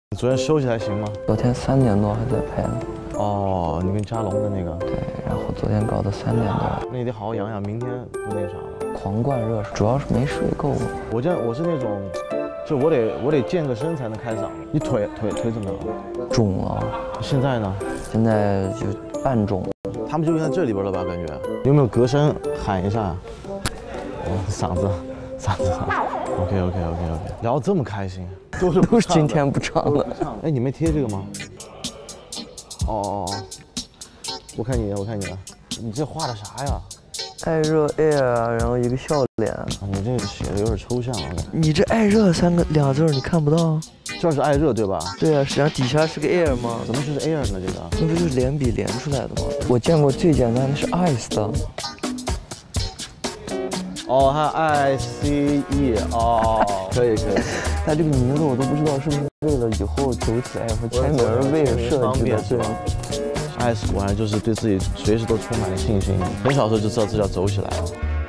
你昨天休息还行吗？ 昨天3点多还在拍呢。 哦，你跟嘉龙的那个。 对，然后昨天搞到3点多。 那你得好好养养，明天不那啥了。 狂灌热水，主要是没睡够。 我是那种，就我得健个身才能开嗓。你腿怎么样？ 肿了。 现在呢？ 现在就半肿。 他们就在这里边了吧？感觉有没有隔声喊一下？嗓子。OK， 聊得这么开心，都是今天不唱了。 哎，你没贴这个吗？哦，我看你了，你这画的啥呀？ 爱热 air 啊，然后一个笑脸。 你这个写的有点抽象了。 你这爱热2个字你看不到？ 这是爱热对吧？ 对啊，实际上底下是个 air 吗？ 怎么就是 air 呢？这个那不就是连笔连出来的吗？我见过最简单的是 ice 的。 哦，还 ICE 哦，可以。 它这个名字我都不知道是不是为了以后走起来和签名为了设计的，对吗 ？ICE 果然就是对自己随时都充满了信心，很小时候就知道这叫走起来了。